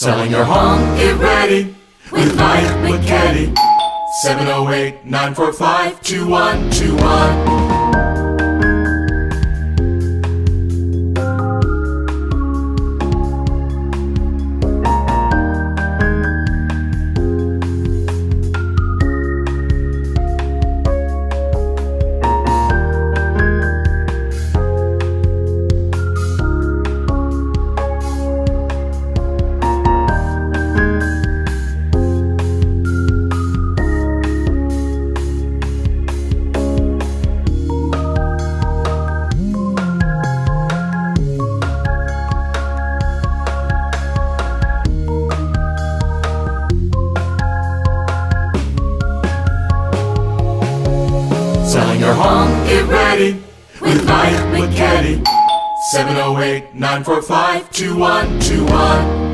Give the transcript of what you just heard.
Selling your home, get ready with Mike McKetty. 708-945-2121. Selling your home, get ready with Mike McKetty. 708-945-2121.